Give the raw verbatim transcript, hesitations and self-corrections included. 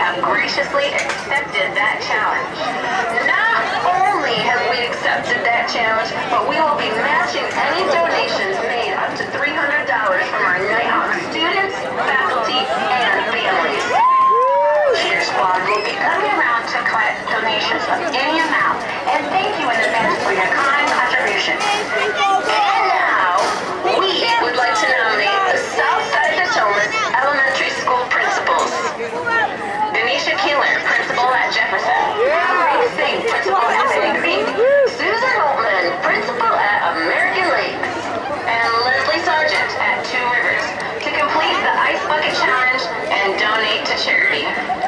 have graciously accepted that challenge. Not only have we accepted that challenge, but we will be matching any donations made up to three hundred dollars from our Nighthawk students, faculty, and families. Cheer Squad will be coming around to collect donations of any amount, and thank you in advance for your kind contributions. And now, we would like to nominate the Southside Potomac Elementary School principals. Danisha Keeler, principal at Jefferson. Amreek Singh, principal at Penny Creek. Susan Holtemann, principal at American Lakes. And Leslie Sargent at Two Rivers to complete the Ice Bucket Challenge and donate to charity.